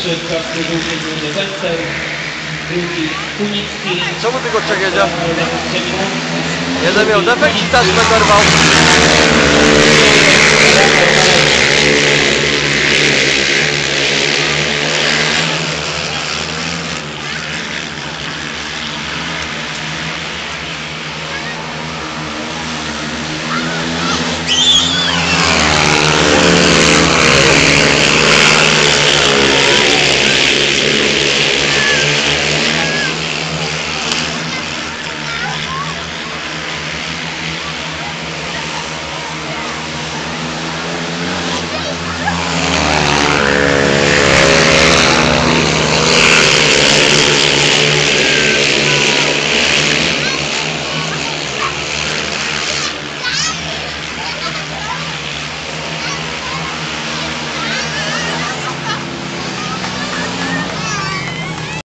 Pierwszy czwarty żółty główny Węcer, drugi Kunicki. Czemu tylko trzech jedzie? Jeden miał defekt i taśmę dorwał.